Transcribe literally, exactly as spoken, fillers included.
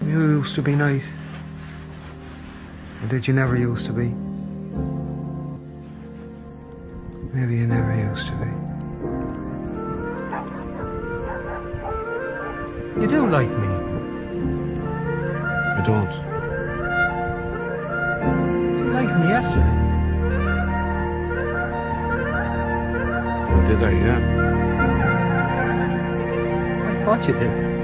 You used to be nice. Or did you never used to be? Maybe you never used to be. You do like me. I don't. You liked me yesterday. Oh, did I? Yeah. I thought you did.